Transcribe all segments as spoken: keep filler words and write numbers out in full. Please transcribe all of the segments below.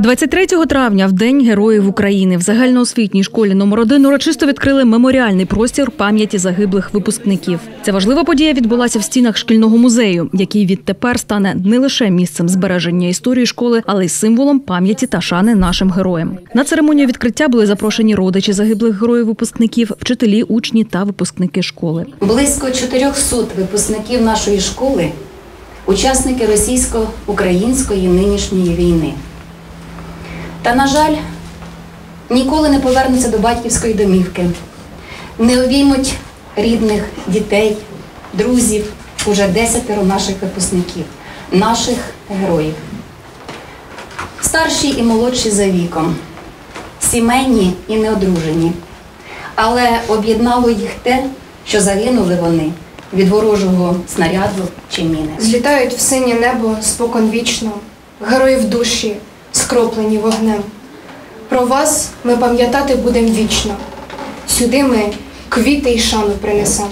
двадцять третього травня, в День Героїв України, в загальноосвітній школі номер один урочисто відкрили меморіальний простір пам'яті загиблих випускників. Ця важлива подія відбулася в стінах шкільного музею, який відтепер стане не лише місцем збереження історії школи, але й символом пам'яті та шани нашим героям. На церемонію відкриття були запрошені родичі загиблих героїв-випускників, вчителі, учні та випускники школи. Близько чотирьохсот випускників нашої школи – учасники російсько-української нинішньої війни. Та, на жаль, ніколи не повернуться до батьківської домівки, не обіймуть рідних, дітей, друзів, уже десятеро наших випускників, наших героїв. Старші і молодші за віком, сімейні і неодружені. Але об'єднало їх те, що загинули вони від ворожого снаряду чи міни. Злітають в синє небо споконвічно, герої в душі, скроплені вогнем. Про вас ми пам'ятати будемо вічно. Сюди ми квіти й шану принесемо.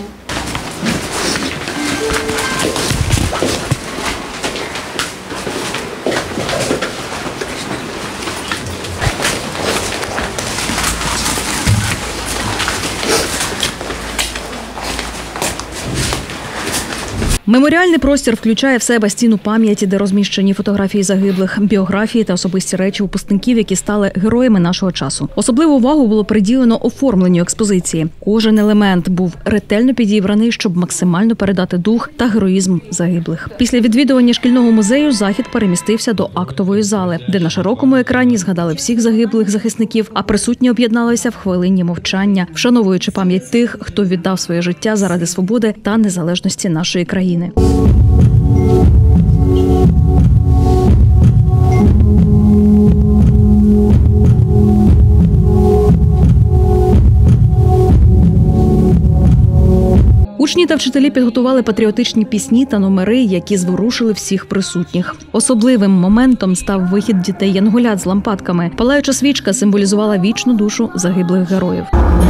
Меморіальний простір включає в себе стіну пам'яті, де розміщені фотографії загиблих, біографії та особисті речі випускників, які стали героями нашого часу. Особливу увагу було приділено оформленню експозиції. Кожен елемент був ретельно підібраний, щоб максимально передати дух та героїзм загиблих. Після відвідування шкільного музею захід перемістився до актової зали, де на широкому екрані згадали всіх загиблих захисників, а присутні об'єдналися в хвилині мовчання, вшановуючи пам'ять тих, хто віддав своє життя заради свободи та незалежності нашої країни. Учні та вчителі підготували патріотичні пісні та номери, які зворушили всіх присутніх. Особливим моментом став вихід дітей-янголят з лампадками. Палаюча свічка символізувала вічну душу загиблих героїв.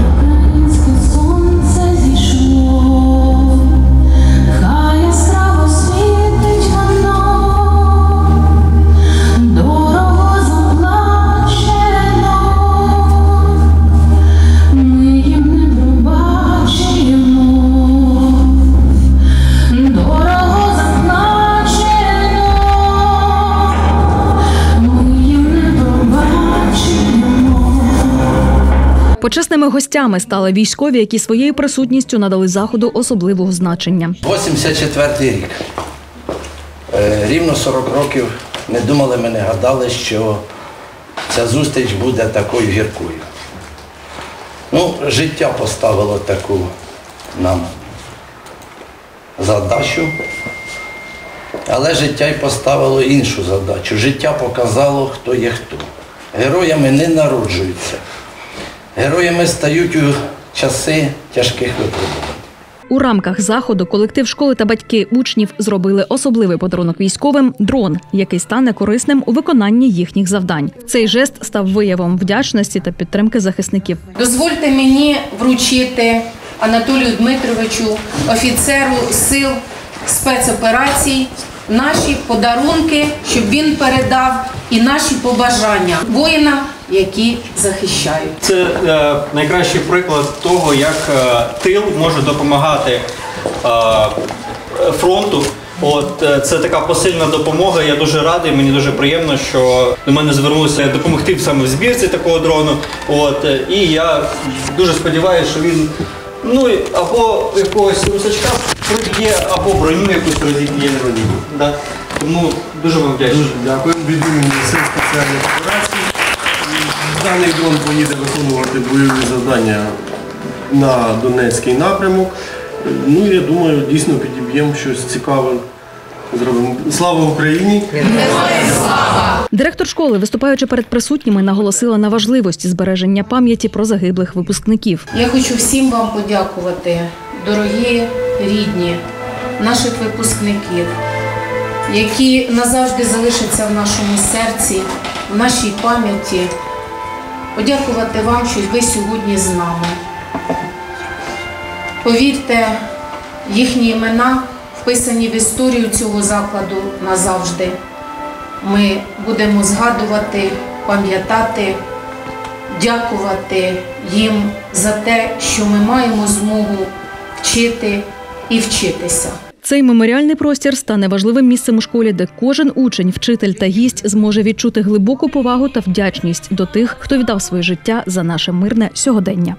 Почесними гостями стали військові, які своєю присутністю надали заходу особливого значення. вісімдесят четвертий рік. Рівно сорок років не думали, ми не гадали, що ця зустріч буде такою гіркою. Ну, життя поставило таку нам задачу, але життя й поставило іншу задачу. Життя показало, хто є хто. Героями не народжуються. Героями стають у часи тяжких випробувань. У рамках заходу колектив школи та батьки учнів зробили особливий подарунок військовим – дрон, який стане корисним у виконанні їхніх завдань. Цей жест став виявом вдячності та підтримки захисників. Дозвольте мені вручити Анатолію Дмитровичу, офіцеру сил спецоперацій, наші подарунки, щоб він передав і наші побажання воїнам, які захищають. Це е, найкращий приклад того, як е, тил може допомагати е, фронту. От, е, це така посильна допомога. Я дуже радий, мені дуже приємно, що до мене звернулися допомогти саме в збірці такого дрону. От, е, і я дуже сподіваюся, що він ну, або якогось русачка проб'є, або броню якусь розіб'є на родині. Да? Тому дуже вам вдячний. Дуже дякую. Від імені Сил спеціальних операцій. Даний дрон поїде виконувати бойові завдання на Донецький напрямок. Ну, я думаю, дійсно підіб'ємо щось цікаве. Зробимо. Слава Україні! Директор школи, виступаючи перед присутніми, наголосила на важливості збереження пам'яті про загиблих випускників. Я хочу всім вам подякувати, дорогі, рідні, наших випускників, які назавжди залишаться в нашому серці, в нашій пам'яті. Подякувати вам, що ви сьогодні з нами. Повірте, їхні імена вписані в історію цього закладу назавжди. ми будемо згадувати, пам'ятати, дякувати їм за те, що ми маємо змогу вчити і вчитися. Цей меморіальний простір стане важливим місцем у школі, де кожен учень, вчитель та гість зможе відчути глибоку повагу та вдячність до тих, хто віддав своє життя за наше мирне сьогодення.